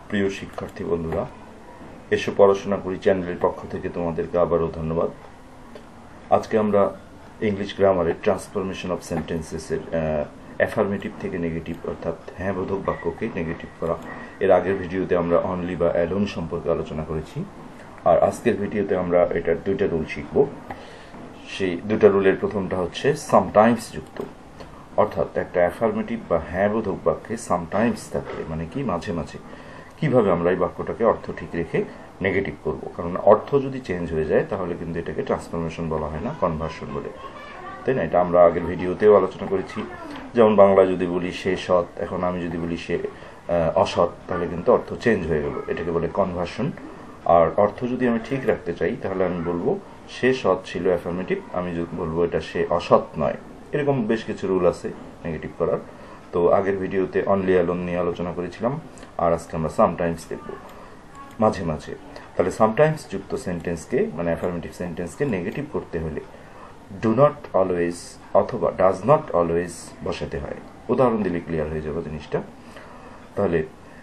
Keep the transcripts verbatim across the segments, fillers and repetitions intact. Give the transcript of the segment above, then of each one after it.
প্রিয় শিক্ষার্থী বন্ধুরা, এসো পড়াশোনা করি চ্যানেলের পক্ষ থেকে তোমাদেরকে আবারও ধন্যবাদ। আজকে আমরা ইংলিশ গ্রামারের ট্রান্সফরমেশন অফ সেন্টেন্সেসের অ্যাফার্মেটিভ থেকে নেগেটিভ অর্থাৎ হ্যাঁ বোধক বাক্যকে নেগেটিভ করা, এর আগের ভিডিওতে আমরা অনলি বা অ্যালোন সম্পর্কে আলোচনা করেছি। আর আজকের ভিডিওতে আমরা এটার দুইটা রুল শিখব। সেই দুটা রুলের প্রথমটা হচ্ছে সামটাইমস যুক্ত, অর্থাৎ একটা অ্যাফার্মেটিভ বা হ্যাঁ বোধক বাক্যে সামটাইমস থাকলে মানে কি মাঝে মাঝে কিভাবে আমরা এই বাক্যটাকে অর্থ ঠিক রেখে নেগেটিভ করব। কারণ অর্থ যদি চেঞ্জ হয়ে যায় তাহলে কিন্তু এটাকে ট্রান্সফরমেশন বলা হয় না, কনভার্সন বলে, তাই না? এটা আমরা আগের ভিডিওতেও আলোচনা করেছি। যেমন বাংলায় যদি বলি সে সৎ, এখন আমি যদি বলি সে অসৎ, তাহলে কিন্তু অর্থ চেঞ্জ হয়ে গেল, এটাকে বলে কনভার্সন। আর অর্থ যদি আমি ঠিক রাখতে চাই তাহলে আমি বলবো সে সৎ ছিল অ্যাফার্মেটিভ, আমি যদি বলবো এটা সে অসৎ নয়। এরকম বেশ কিছু রুল আছে নেগেটিভ করার। তো আগের ভিডিওতে অনলি অ্যালোন নিয়ে আলোচনা করেছিলাম, আর আজকে আমরা সামটাইমস দেখব, মাঝে মাঝে। তাহলে সামটাইমস যুক্ত সেন্টেন্সকে মানে অ্যাফার্মেটিভ সেন্টেন্সকে নেগেটিভ করতে হলে ডু নট অলওয়েজ অথবা ডাজ নট অলওয়েজ বসাতে হয়। উদাহরণ দিলে ক্লিয়ার হয়ে যাবে জিনিসটা। তাহলে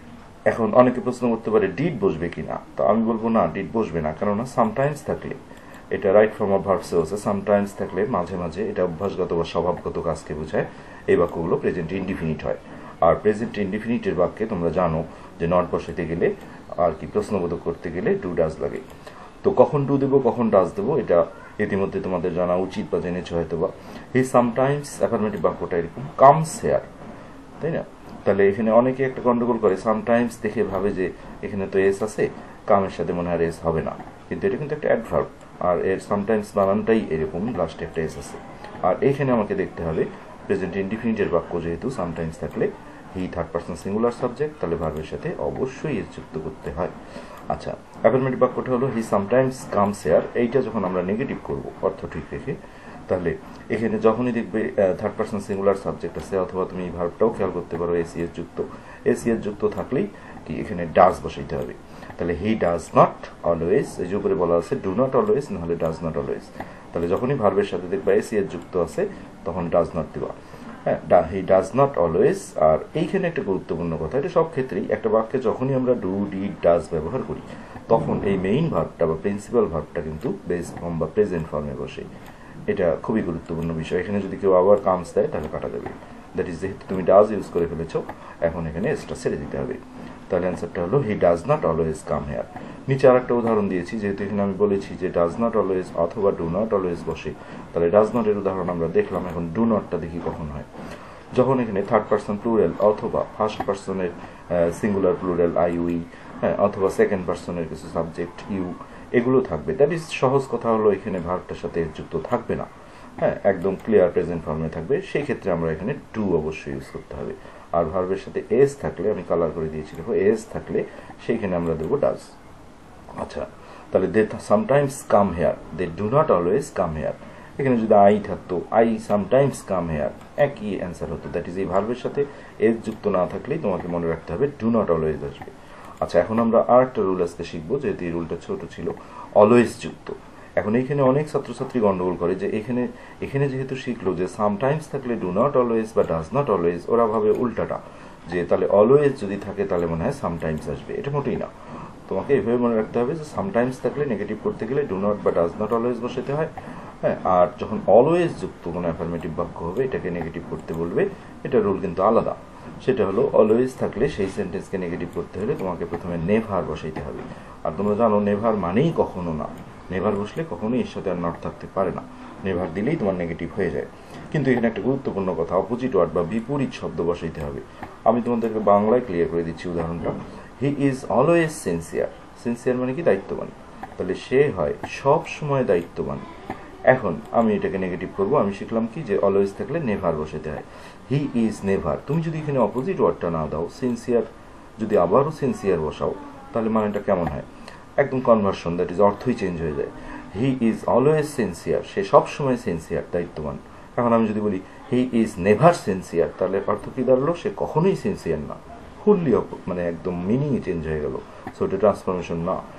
এখন অনেকে প্রশ্ন করতে পারে ডিড বসবে কিনা, তো আমি বলবো না, ডিড বসবে না। কেননা সামটাইমস থাকলে এটা রাইট ফর্ম অফ ভার্বসে আছে, সামটাইমস থাকলে মাঝে মাঝে এটা অভ্যাসগত বা স্বভাবগত কাজকে বোঝায়। এই বাক্যগুলো প্রেজেন্ট ইনডিফিনিট হয়। আর প্রেজেন্ট ইনডিফিনিটের বাক্যে তোমরা জানো যে নট বসাতে গেলে আর কি প্রশ্নবোধক করতে গেলে ডু ডাজ লাগে। তো কখন ডু দেবো কখন ডাজ দেবো এটা ইতিমধ্যে তোমাদের জানা উচিত বা জেনেছ হয়তো বা। হি সামটাইমস অ্যাফার্মেটিভ বাক্যটা এরকম কামস হেয়ার, তাই না? তাহলে এখানে অনেকে একটা গন্ডগোল করে, সামটাইমস দেখে ভাবে যে এখানে তো এস আছে, কামের সাথে মনে হয় এস হবে না, কিন্তু এটা কিন্তু একটা অ্যাডভার্ব। আর এর সামটাইমস বানানটাই এরকম, লাস্টে একটা এস আছে। আর এইখানে আমাকে দেখতে হবে প্রেজেন্ট ইনডিফিনিটের বাক্য যেহেতু সামটাইমস থাকলে he third person singular subject, তাহলে ভার্বের সাথে অবশ্যই এস যুক্ত করতে হয়। আচ্ছা, অ্যাফার্মেটিভ বাক্যটা হলো হি সামটাইমস কামস হেয়ার। এইটা যখন আমরা নেগেটিভ করব অর্থ ঠিক রেখে, তাহলে এখানে যখনই দেখবে থার্ড পারসন সিঙ্গুলার সাবজেক্ট আছে, অথবা তুমি ভার্বটাও খেয়াল করতে পারো এসিএস যুক্ত, এসিএস যুক্ত থাকলেই কি এখানে ডাজ বসাইতে হবে। তাহলে হি ডাজ নট অলওয়েজ, এই যে উপরে বলা আছে ডু নট অলওয়েজ, নাহলে ডাজ নট অলওয়েজ। তাহলে যখনই ভার্বের সাথে দেখবা এসিএস যুক্ত আছে তখন ডাজ নট দিবা। হ্যাঁ, হি ডাজ নট অলওয়েজ। আর এইখানে একটা গুরুত্বপূর্ণ কথা, এটা সব ক্ষেত্রেই একটা বাক্যে যখনই আমরা ডু ডিড ডাজ ব্যবহার করি তখন এই মেইন ভার্বটা বা প্রিন্সিপাল ভার্বটা কিন্তু বেস ফর্ম বা প্রেজেন্ট ফর্মে বসে। এটা খুবই গুরুত্বপূর্ণ বিষয়। এখানে যদি কেউ আবার কামস দেয় তাহলে কাটা যাবে। দ্যাট ইজ, যেহেতু তুমি ডাজ ইউজ করে ফেলেছো, এখন এখানে এসটা ছেড়ে দিতে হবে। তাহলে অ্যান্সারটা হলো he does not always come here. নিচে আর একটা উদাহরণ দিয়েছি, যেহেতু এখানে আমি বলেছি যে ডাজ নট অলওয়েজ অথবা ডু নট অলওয়েজ বসে, তাহলে ডাজ নট এর উদাহরণ আমরা দেখলাম। এখন ডু নটটা দেখি কখন হয়। যখন এখানে থার্ড পারসন প্লুরাল অথবা ফার্স্ট পারসনের সিঙ্গুলার প্লুরাল আই উই, হ্যাঁ, অথবা সেকেন্ড পারসনের কিছু সাবজেক্ট ইউ, এগুলো থাকবে। দ্যাট ইজ, সহজ কথা হলো এখানে ভার্বটার সাথে যুক্ত থাকবে না, হ্যাঁ, একদম ক্লিয়ার প্রেজেন্ট ফর্মে থাকবে। সেই ক্ষেত্রে আমরা এখানে ডু অবশ্যই ইউজ করতে হবে। আর ভার্বের সাথে এস থাকলে, আমি কালার করে দিয়েছি দেখো, এস থাকলে সেইখানে আমরা দেবো ডাজ। আচ্ছা, তাহলে they sometimes come here, they do not always come here. এখানে যদি আই থাকতো, আই সামটাইমস কাম হেয়ার, একই অ্যান্সার হতো। দ্যাট ইজ, এই ভার্বের সাথে এস যুক্ত না থাকলেই তোমাকে মনে রাখতে হবে ডু নট অলওয়েজ আসবে। আচ্ছা, এখন আমরা আর একটা রুল আজকে শিখবো, যেহেতু এই রুলটা ছোট ছিল, অলওয়েজ যুক্ত। এখন এইখানে অনেক ছাত্রছাত্রী গন্ডগোল করে যে এখানে এখানে যেহেতু শিখলো যে সামটাইমস থাকলে ডু নট অলওয়েজ বা ডাজ নট অলওয়েজ, ওরা ভাবে উল্টাটা, যে তাহলে অলওয়েজ যদি থাকে তাহলে মনে হয় সামটাইমস আসবে। এটা মোটেই না। তোমাকে এভাবে মনে রাখতে হবে যে সামটাইমস থাকলে নেগেটিভ করতে গেলে ডু নট বা ডাজ নট অলওয়েজ বসাতে হয়, হ্যাঁ। আর যখন অলওয়েজ যুক্ত কোনো অ্যাফার্মেটিভ বাক্য হবে এটাকে নেগেটিভ করতে বলবে। এটা রুল কিন্তু আলাদা। সেটা হলো অলওয়েজ থাকলে সেই সেন্টেন্সকে নেগেটিভ করতে হলে তোমাকে প্রথমে নেভার বসাইতে হবে। আর তোমরা জানো নেভার মানেই কখনো না, নেভার বসলে কখনোই এর সাথে আর নট থাকতে পারে না, নেভার দিলেই তোমার নেগেটিভ হয়ে যায়। কিন্তু এখানে একটা গুরুত্বপূর্ণ কথা, অপোজিট ওয়ার্ড বা বিপরীত শব্দ বসাইতে হবে। আমি তোমাদেরকে বাংলায় ক্লিয়ার করে দিচ্ছি উদাহরণটা। He is always sincere. Sincere মানে কি? দায়িত্ববান। তাহলে সে হয় সব সময় দায়িত্ববান। এখন আমি এটাকে নেগেটিভ করব। আমি শিখলাম কি যে অলওয়েজ থাকলে নেভার বসাতে হয়। He is never. তুমি যদি এখানে অপোজিট ওয়ার্ডটা না দাও, সিনসিয়ার যদি আবারও সিনসিয়ার বসাও, তাহলে মানেটা কেমন হয়? একদম কনভার্সন, দ্যাট ইজ, অর্থই চেঞ্জ হয়ে যায়। হি ইজ অলওয়েজ সিনসিয়ার, সে সবসময় সিনসিয়ার, দায়িত্ববান। এখন আমি যদি বলি হি ইজ নেভার সিনসিয়ার, তাহলে অর্থ কি দাঁড়ালো? সে কখনোই সিনসিয়ার না, ফুললি মানে একদম মিনিংই চেঞ্জ হয়ে গেল। সো এটা ট্রান্সফরমেশন না,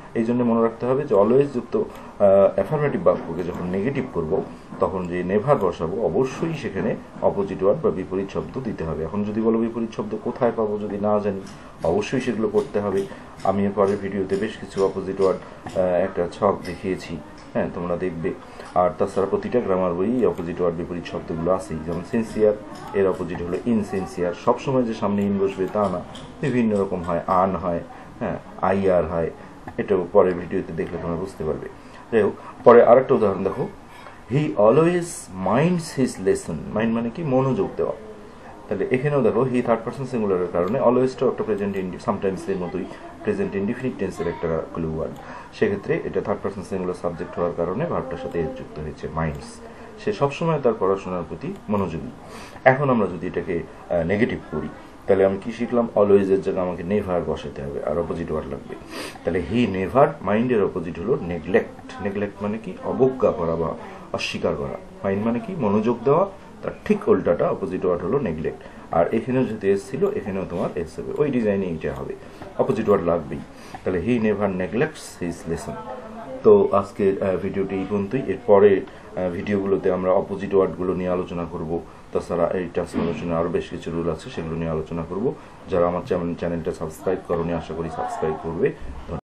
এই জন্য মনে রাখতে হবে যে অলওয়েজ যুক্ত অ্যাফার্মেটিভ বাক্যকে যখন নেগেটিভ করব তখন যে নেভার বসাবো অবশ্যই সেখানে অপোজিট ওয়ার্ড বা বিপরীত শব্দ দিতে হবে। এখন যদি বলো বিপরীত শব্দ কোথায় পাবো যদি না জানি, অবশ্যই সেগুলো করতে হবে। আমি এর পরের ভিডিওতে বেশ কিছু অপোজিট ওয়ার্ড একটা ছক দেখিয়েছি, হ্যাঁ তোমরা দেখবে। আর তাছাড়া প্রতিটা গ্রামার বই অপোজিট ওয়ার্ড বিপরীত শব্দগুলো আছেই। যেমন সিনসিয়ার, এর অপোজিট হলো ইনসিনসিয়ার। সবসময় যে সামনে ইন বসবে তা না, বিভিন্ন রকম হয়, আন হয়, হ্যাঁ আই আর হয়। এটাও পরের ভিডিওতে দেখলে তোমরা বুঝতে পারবে। যাই হোক, পরে আরেকটা উদাহরণ দেখো, he always minds his lesson. Mind মানে কি? মনোযোগ দেওয়া। তাহলে এখানেও দেখো হি থার্ড পারসন সিঙ্গুলারের কারণে অলওয়েজটাও একটা প্রেজেন্ট ইন্ডি সামটাইমস এর মতোই প্রেজেন্ট ইনডিফিনিট টেন্সের একটা ক্লু ওয়ার্ড। সেক্ষেত্রে এটা থার্ড পারসন সিঙ্গুলার সাবজেক্ট হওয়ার কারণে ভার্বটার সাথে এর যুক্ত হয়েছে মাইন্ডস। সে সবসময় তার পড়াশোনার প্রতি মনোযোগী। এখন আমরা যদি এটাকে নেগেটিভ করি তাহলে আমি কি শিখলাম? অলওয়েজের জায়গায় আমাকে নেভার বসাতে হবে আর অপোজিট ওয়ার্ড লাগবে। তাহলে হি নেভার, মাইন্ডের অপোজিট হলো নেগলেক্ট। নেগলেক্ট মানে কি? অবজ্ঞা করা বা অস্বীকার করা। মাইন্ড মানে কি? মনোযোগ দেওয়া। তার ঠিক উল্টাটা অপোজিট ওয়ার্ড হলো নেগলেক্ট। আর এখানেও যদি এস ছিল, এখানেও তোমার এস হবে, ওই ডিজাইনে এইটা হবে, অপোজিট ওয়ার্ড লাগবেই। তাহলে he never neglects his lesson. তো আজকের ভিডিওটি এই পর্যন্তই। এরপরে ভিডিওগুলোতে আমরা অপোজিট ওয়ার্ডগুলো নিয়ে আলোচনা করব। তাছাড়া এই ট্রান্সফরমেশনে আরও বেশ কিছু রুল আছে, সেগুলো নিয়ে আলোচনা করব। যারা আমার চ্যানেলটা সাবস্ক্রাইব করনি, আশা করি সাবস্ক্রাইব করবে।